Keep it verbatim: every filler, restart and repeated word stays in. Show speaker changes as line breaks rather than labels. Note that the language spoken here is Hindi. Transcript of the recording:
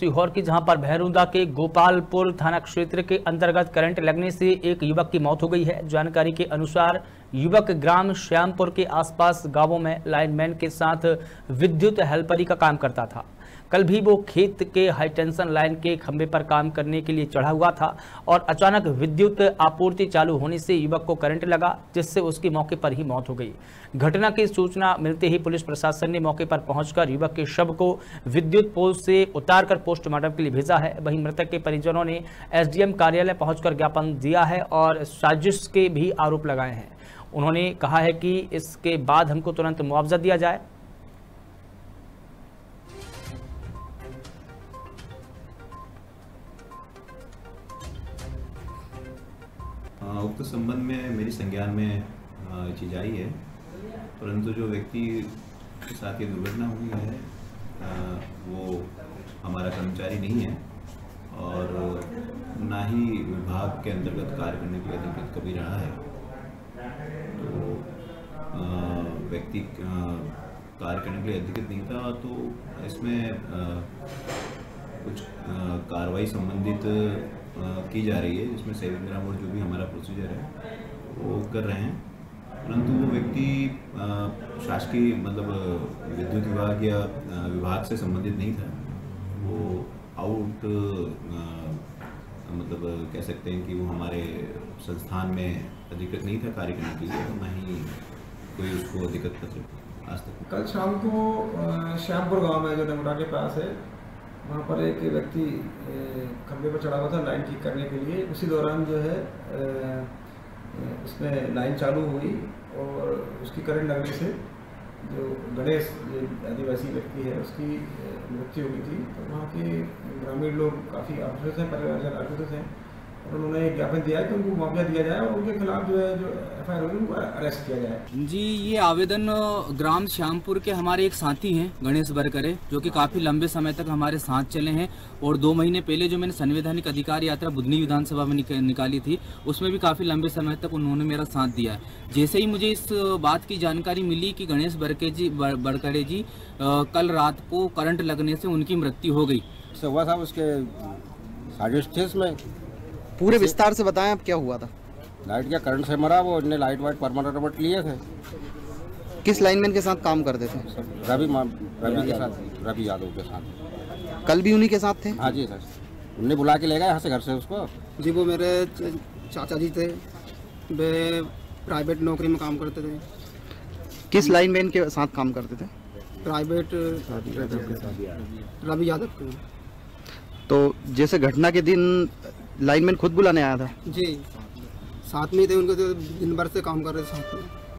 सीहोर की जहां पर भैरूदा के गोपालपुर थाना क्षेत्र के अंतर्गत करंट लगने से एक युवक की मौत हो गई है। जानकारी के अनुसार युवक ग्राम श्यामपुर के आसपास गांवों में लाइनमैन के साथ विद्युत हेल्परी का काम करता था। कल भी वो खेत के हाई टेंशन लाइन के खंभे पर काम करने के लिए चढ़ा हुआ था और अचानक विद्युत आपूर्ति चालू होने से युवक को करंट लगा, जिससे उसकी मौके पर ही मौत हो गई। घटना की सूचना मिलते ही पुलिस प्रशासन ने मौके पर पहुंचकर युवक के शव को विद्युत पोल से उतारकर पोस्टमार्टम के लिए भेजा है। वहीं मृतक के परिजनों ने एसडीएम कार्यालय पहुंचकर ज्ञापन दिया है और साजिश के भी आरोप लगाए हैं। उन्होंने कहा है कि इसके बाद हमको तुरंत मुआवजा दिया जाए।
उक्त संबंध में मेरी संज्ञान में चीज आई है, परंतु जो व्यक्ति के साथ ये दुर्घटना हुई है वो हमारा कर्मचारी नहीं है और ना ही विभाग के अंतर्गत कार्य करने के लिए अधिकृत कभी रहा है। तो व्यक्ति कार्य करने के लिए अधिकृत नहीं था, तो इसमें कुछ कार्रवाई संबंधित की जा रही है, जिसमें सेविंग ग्राम और जो भी हमारा प्रोसीजर है वो कर रहे हैं। परंतु वो व्यक्ति शासकीय मतलब विद्युत विभाग या विभाग से संबंधित नहीं था। वो आउट मतलब कह सकते हैं कि वो हमारे संस्थान में अधिकृत नहीं था कार्य करने के लिए, तो ना ही कोई उसको अधिकृत पत्र आज तक।
कल शाम को श्यामपुर गांव में जो डंगोटा के पास है, वहाँ पर एक व्यक्ति खंभे पर चढ़ा हुआ था लाइन ठीक करने के लिए। उसी दौरान जो है उसमें लाइन चालू हुई और उसकी करंट लगने से जो गणेश आदिवासी व्यक्ति है उसकी मृत्यु हुई थी। तो वहाँ के ग्रामीण लोग काफ़ी आक्रोशित हैं, परिवारजन आक्रोशित हैं और उन्होंने एक ज्ञापन दिया है कि उनको मुआवजा दिया जाए और उनके खिलाफ जो है जो एफ आई आर होगी उनको अरेस्ट किया जाए।
जी, ये आवेदन ग्राम श्यामपुर के हमारे एक साथी हैं गणेश बरकरे, जो कि काफ़ी लंबे समय तक हमारे साथ चले हैं और दो महीने पहले जो मैंने संवैधानिक अधिकार यात्रा बुधनी विधानसभा में निकाली थी, उसमें भी काफ़ी लंबे समय तक उन्होंने मेरा साथ दिया है। जैसे ही मुझे इस बात की जानकारी मिली कि गणेश बरके जी बरकरे जी कल रात को करंट लगने से उनकी मृत्यु हो गई।
हुआ था उसके साजिश थे इसमें।
पूरे विस्तार से बताएं अब क्या हुआ था।
लाइट क्या करंट से मरा, वो इनने लाइट वाइट परमानेंट रबट लिए थे।
किस लाइनमैन के साथ काम करते थे?
रवि रवि के साथ, रवि यादव के साथ।
कल भी उन्हीं के साथ थे?
हाँ जी सर, उनने बुला के ले गए यहाँ से घर से उसको।
जी, वो मेरे चाचा जी थे, वे प्राइवेट नौकरी में काम करते थे।
किस लाइनमैन के साथ काम करते थे?
प्राइवेट रवि यादव के।
तो जैसे घटना के दिन लाइनमैन खुद बुलाने आया था?
जी, साथ में थे उनके, तो दिन भर से काम कर रहे थे साथ में।